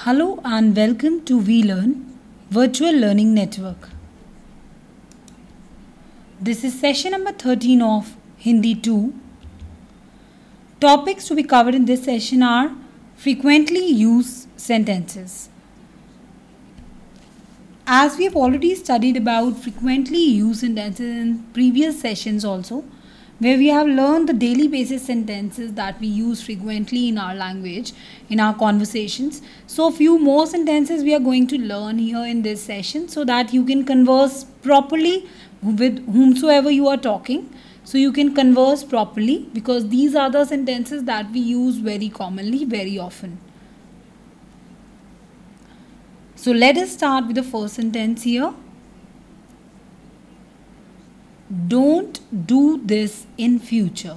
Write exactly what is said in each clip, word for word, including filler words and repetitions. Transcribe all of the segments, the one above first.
Hello and welcome to VLearn Virtual Learning Network. This is session number thirteen of Hindi two. Topics to be covered in this session are frequently used sentences. As we have already studied about frequently used sentences in previous sessions also, where we have learned the daily basis sentences that we use frequently in our language, in our conversations. So few more sentences we are going to learn here in this session so that you can converse properly with whomsoever you are talking. So you can converse properly because these are the sentences that we use very commonly, very often. So let us start with the first sentence here. Don't do this in future.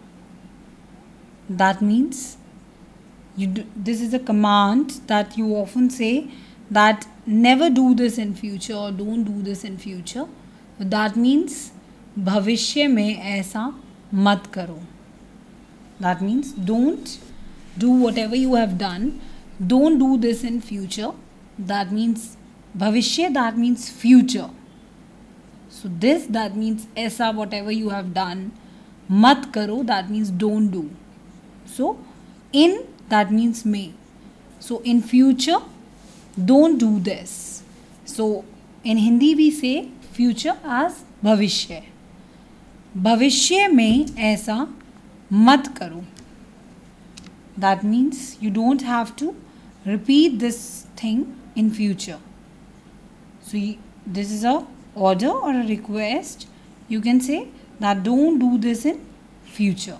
That means you do, this is a command that you often say that never do this in future or don't do this in future. That means भविष्य में ऐसा मत करो. That means don't do whatever you have done. Don't do this in future. That means भविष्य, that means future. So this, that means ऐसा, whatever you have done. मत करो, that means don't do. So in, that means may. So in future, don't do this. So in Hindi we say future as भविष्य. भविष्य में ऐसा मत करो. That means you don't have to repeat this thing in future. So this is a order or a request. You can say that don't do this in future.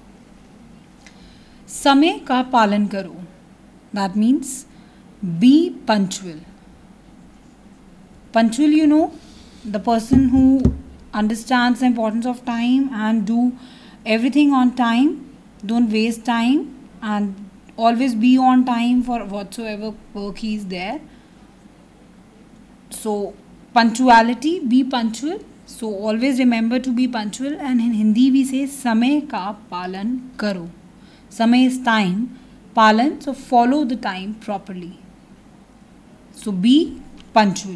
समय का पालन करो. That means be punctual. Punctual, you know, the person who understands the importance of time and do everything on time. Don't waste time and always be on time for whatsoever work he is there. So punctuality, be punctual. So always remember to be punctual. And in Hindi we say समय का पालन करो. समय is time. Palan, so follow the time properly. So be punctual.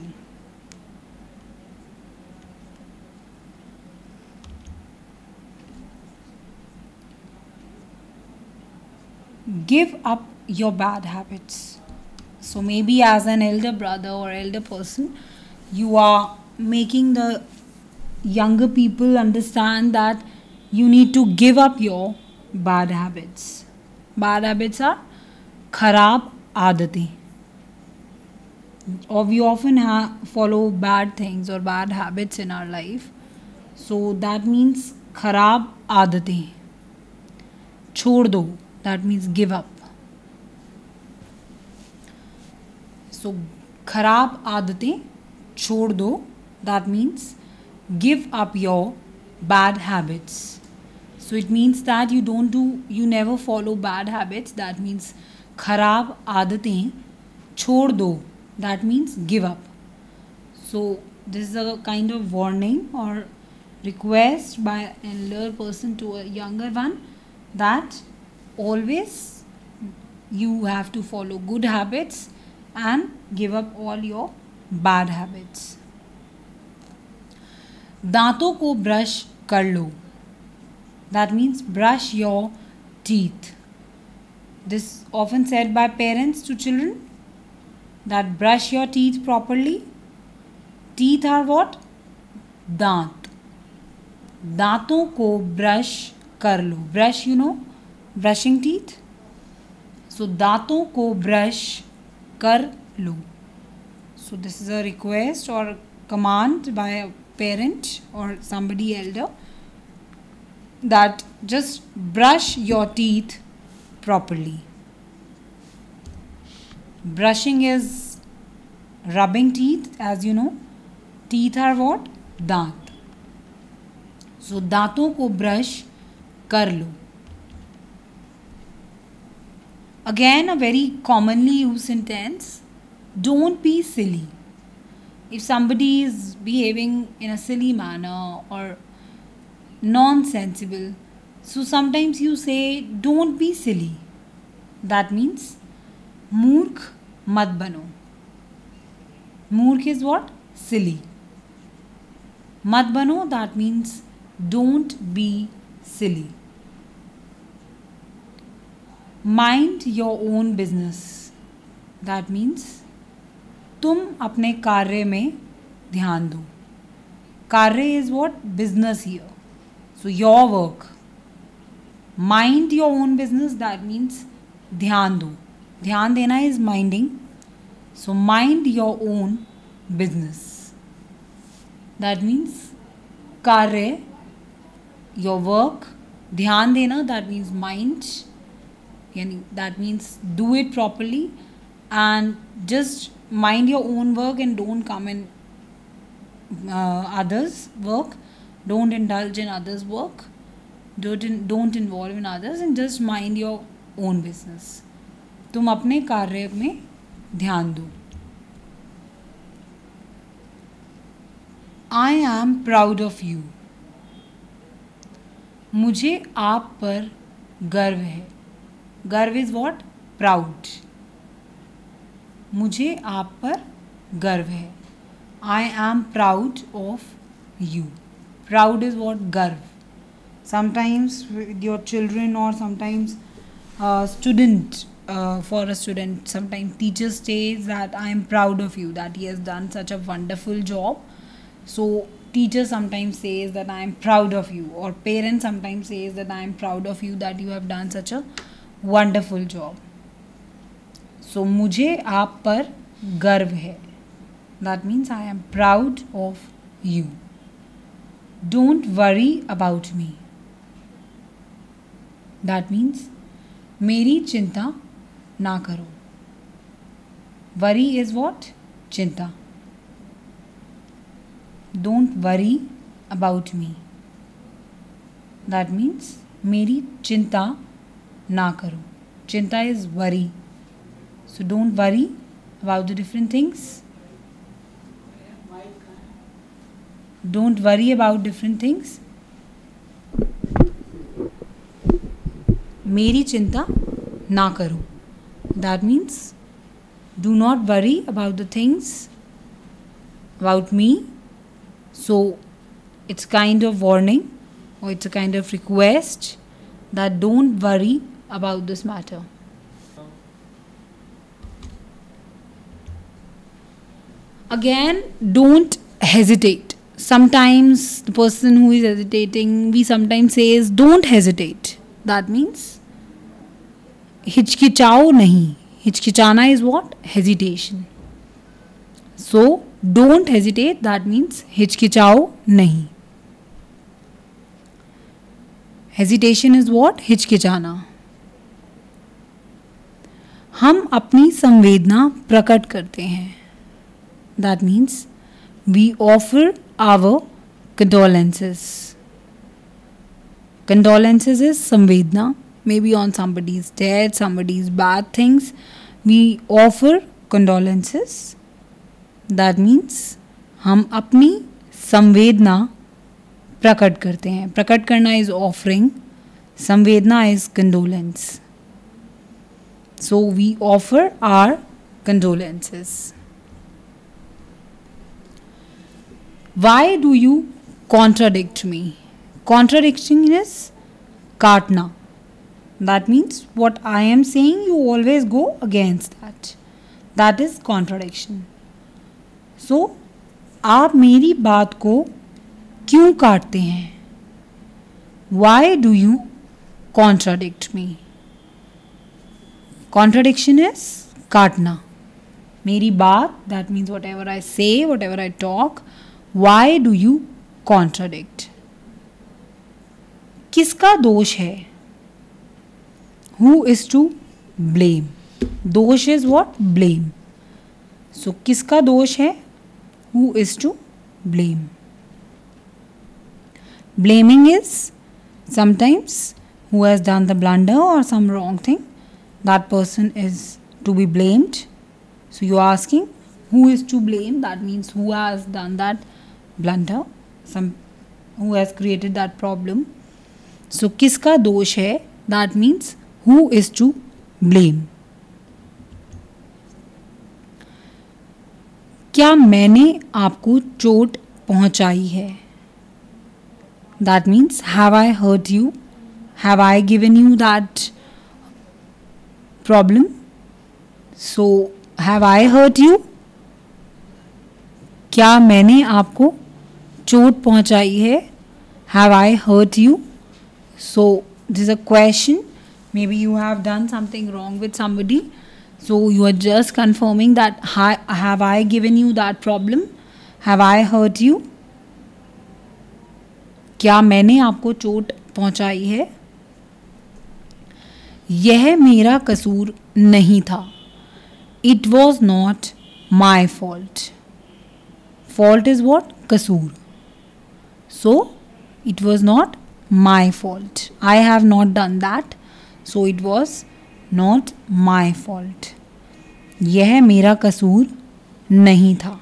Give up your bad habits. So maybe as an elder brother or elder person, you are making the younger people understand that you need to give up your bad habits. Bad habits are kharab aadatein. Or we often ha- follow bad things or bad habits in our life. So that means kharab aadatein. Chhod do. That means give up. So kharab aadatein chhod do. That means give up your bad habits. So it means that you don't do, you never follow bad habits. That means kharab aadatein chhod do. That means give up. So this is a kind of warning or request by an elder person to a younger one that always you have to follow good habits and give up all your bad habits. दांतों को brush कर लो. That means brush your teeth. This often said by parents to children that brush your teeth properly. Teeth are what? दांत. दांतों को brush कर लो. Brush, you know, brushing teeth. So दांतों को brush कर लो. So this is a request or command by a parent or somebody elder that just brush your teeth properly. Brushing is rubbing teeth, as you know. Teeth are what? दांत. So दांतों को brush कर लो. Again, a very commonly used sentence. Don't be silly. If somebody is behaving in a silly manner or nonsensible, so sometimes you say, don't be silly. That means मूर्ख मत बनो. मूर्ख is what? Silly. मत बनो, that means don't be silly. Mind your own business. That means तुम अपने कार्य में ध्यान दो. कार्य is what? Business here. So your work. Mind your own business. That means ध्यान दो. ध्यान देना is minding. So mind your own business. That means कार्य, your work. ध्यान देना, that means mind. Yani that means do it properly and just mind your own work and don't come in uh, others' work. Don't indulge in others' work. Don't in, don't involve in others and just mind your own business. तुम अपने कार्य में ध्यान दो. I am proud of you. मुझे आप पर गर्व है. गर्व is what? Proud. मुझे आप पर गर्व है. I am proud of you. Proud is what? गर्व. Sometimes with your children or sometimes uh, student, uh, for a student, sometimes teacher says that I am proud of you, that he has done such a wonderful job. So teacher sometimes says that I am proud of you, or parents sometimes says that I am proud of you that you have done such a wonderful job. So मुझे आप पर गर्व है. That means I am proud of you. Don't worry about me. That means मेरी चिंता ना करो. Worry is what? चिंता. Don't worry about me. That means मेरी चिंता ना करो. चिंता is worry. So don't worry about the different things. Don't worry about different things. मेरी चिंता ना करो. That means do not worry about the things about me. So it's kind of warning or it's a kind of request that don't worry about this matter. Again, don't hesitate. Sometimes the person who is hesitating, we sometimes says don't hesitate. That means हिचकिचाओ नहीं. हिचकिचाना is what? Hesitation. So don't hesitate. That means हिचकिचाओ नहीं. Hesitation is what? हिचकिचाना. हम अपनी संवेदना प्रकट करते हैं. That means we offer our condolences. Condolences is संवेदना. Maybe on somebody's death, somebody's bad things. We offer condolences. That means हम अपनी संवेदना प्रकट करते हैं. प्रकट करना is offering. संवेदना is condolence. So we offer our condolences. Why do you contradict me? Contradiction is काटना. That means what I am saying, you always go against that. That is contradiction. So आप मेरी बात को क्यों काटते हैं? Why do you contradict me? Contradiction is काटना. मेरी बात, that means whatever I say, whatever I talk. Why do you contradict? किसका दोष है? Who is to blame? दोष is what? Blame. So किसका दोष है? Who is to blame? Blaming is sometimes who has done the blunder or some wrong thing. That person is to be blamed. So you are asking who is to blame? That means who has done that blunder, some who has created that problem. So किसका दोष है? That means who is to blame. क्या मैंने आपको चोट पहुंचाई है? That means have I hurt you, have I given you that problem? So have I hurt you? क्या मैंने आपको चोट पहुंचाई है? Have I hurt you? So this is a question. Maybe you have done something wrong with somebody, so you are just confirming that have I given you that problem? Have I hurt you? क्या मैंने आपको चोट पहुंचाई है? यह मेरा कसूर नहीं था. It was not my fault. Fault is what? कसूर. So it was not my fault. I have not done that. So it was not my fault. यह मेरा कसूर नहीं था.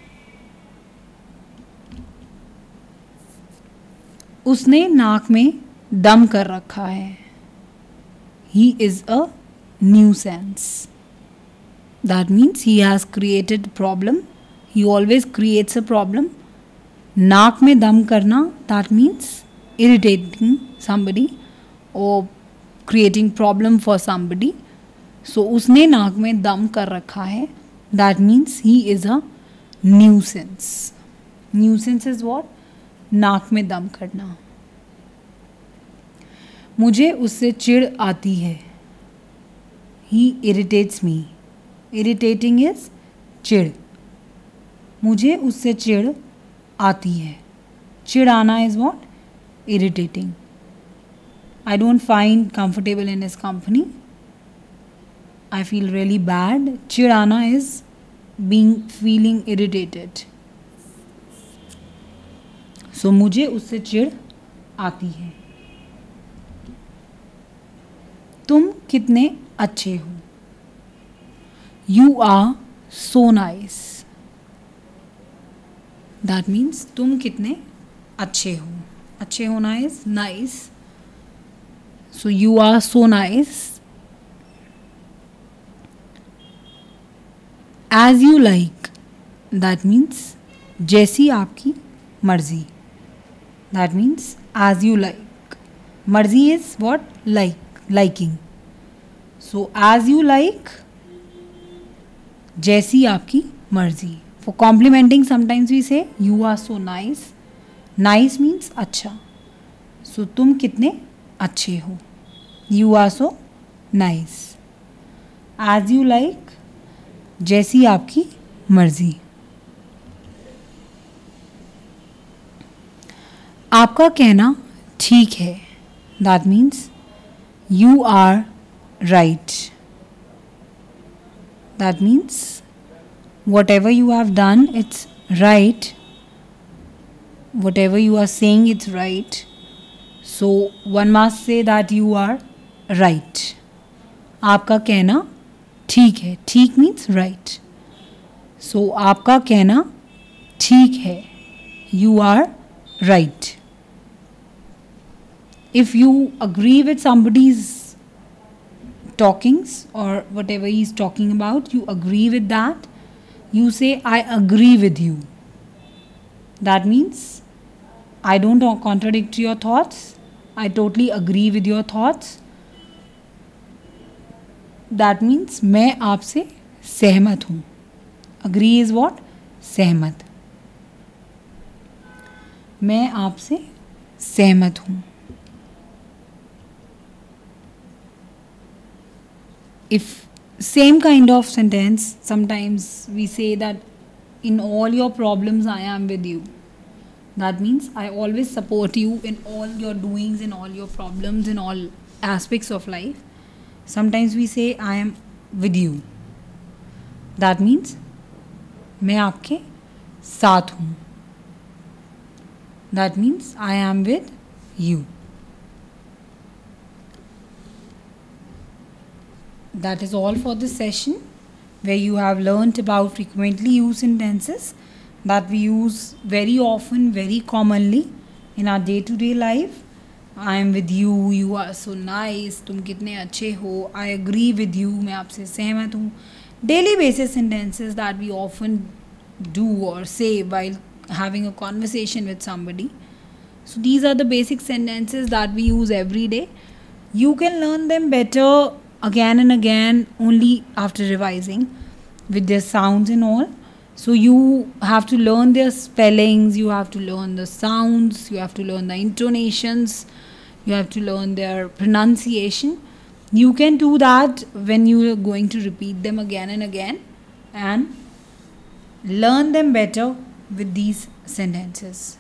उसने नाक में दम कर रखा है. He is a nuisance. That means he has created problem. He always creates a problem. नाक में दम करना, that means irritating somebody or creating problem for somebody. So उसने नाक में दम कर रखा है. That means he is a nuisance. Nuisance is what? नाक में दम करना. मुझे उससे चिढ़ आती है. He irritates me. Irritating is चिढ़. मुझे उससे चिढ़ आती है. चिढ़ आना is what? Irritating. I don't find comfortable in his company. I feel really bad. चिढ़ाना is being feeling irritated. So मुझे उससे चिढ़ आती है. तुम कितने अच्छे हो. You are so nice. That means तुम कितने अच्छे हो. अच्छे होना is nice. So you are so nice. As you like. That means जैसी आपकी मर्जी. That means as you like. मर्जी is what? Like. Liking. So as you like. जैसी आपकी मर्जी. For complimenting sometimes we say you are so nice. Nice means अच्छा. So तुम कितने अच्छे हो. You are so nice. As you like. जैसी आपकी मर्जी. आपका कहना ठीक है. That means you are right. That means whatever you have done, it's right. Whatever you are saying, it's right. So one must say that you are right. आपका कहना ठीक है. ठीक means right. So आपका कहना ठीक है. You are right. If you agree with somebody's talkings or whatever he is talking about, you agree with that, you say I agree with you. That means I don't contradict your thoughts. I totally agree with your thoughts. That means मैं आपसे सहमत हूँ. Agree is what? सहमत. मैं आपसे सहमत हूँ. If same kind of sentence, sometimes we say that in all your problems I am with you. That means I always support you in all your doings, in all your problems, in all aspects of life. Sometimes we say I am with you. That means मैं आपके साथ हूँ. That means I am with you. That is all for this session, where you have learnt about frequently used sentences that we use very often, very commonly in our day-to-day life. I am with you, you are so nice, तुम कितने अच्छे हो, I agree with you, मैं आपसे सहमत हूँ. Daily basis sentences that we often do or say while having a conversation with somebody. So these are the basic sentences that we use every day. You can learn them better again and again only after revising with their sounds and all. So you have to learn their spellings, you have to learn the sounds, you have to learn the intonations, you have to learn their pronunciation. You can do that when you are going to repeat them again and again and learn them better with these sentences.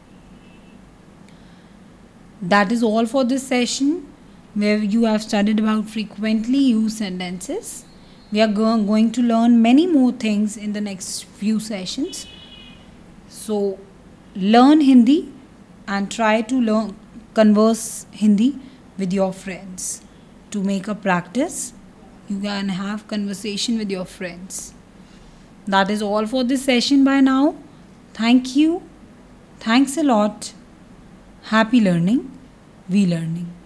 That is all for this session where you have studied about frequently used sentences. We are go- going to learn many more things in the next few sessions. So learn Hindi and try to learn converse Hindi with your friends. To make a practice, you can have conversation with your friends. That is all for this session by now. Thank you. Thanks a lot. Happy learning. We learning.